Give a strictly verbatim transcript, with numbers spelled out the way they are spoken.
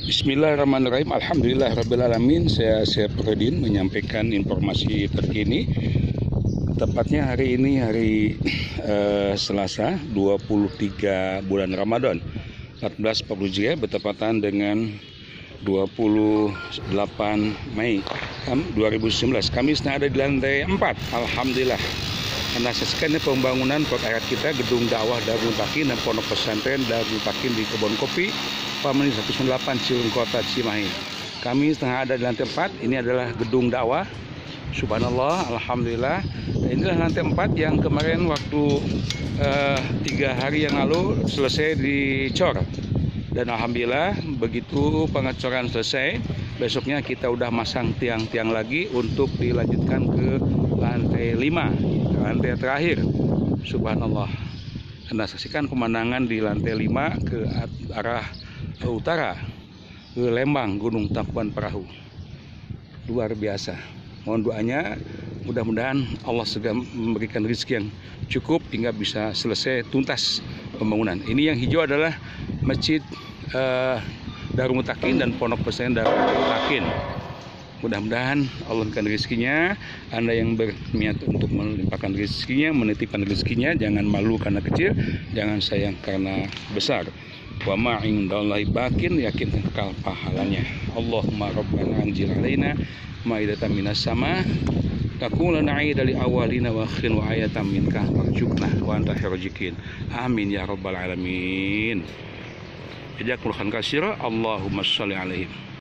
Bismillahirrahmanirrahim. Alhamdulillahirrabbilalamin. Saya Syafruddin menyampaikan informasi terkini. Tepatnya hari ini hari eh, Selasa dua puluh tiga bulan Ramadan seribu empat ratus empat puluh Hijriah bertepatan dengan dua puluh delapan Mei dua ribu sembilan belas. Kami sedang ada di lantai empat. Alhamdulillah. Anda saksikan pembangunan proyek kita gedung dakwah Darul Mutakin dan pondok pesantren Darul Mutakin di Kebon Kopi Pameni seratus delapan Cireng Kota Cimahi. Kami setengah ada di lantai empat. Ini adalah gedung dakwah. Subhanallah, alhamdulillah. Dan inilah lantai empat yang kemarin waktu uh, tiga hari yang lalu selesai dicor. Dan alhamdulillah begitu pengecoran selesai, besoknya kita udah masang tiang-tiang lagi untuk dilanjutkan ke lantai lima, lantai terakhir. Subhanallah. Anda saksikan pemandangan di lantai lima ke arah utara, ke Lembang, Gunung Tangkuban Perahu. Luar biasa. Mohon doanya, mudah-mudahan Allah segera memberikan rezeki yang cukup hingga bisa selesai tuntas pembangunan. Ini yang hijau adalah Masjid uh, Darul Mutakin dan pondok pesantren Darul Mutakin. Mudah-mudahan Allah memberikan rezekinya. Anda yang berniat untuk melimpahkan rezekinya, menitipkan rezekinya, jangan malu karena kecil, jangan sayang karena besar. Wa ma indallahi bakin, yakin kekal pahalanya. Allahumma rabbana anzil alaina maidatan minas sama takuna na'ida li awalina wa akhirin wa ayatan minka warzuqna wa anta khairul amin ya rabbal alamin. Jazakumullahu khairan katsira. Allahumma shalli alaihi.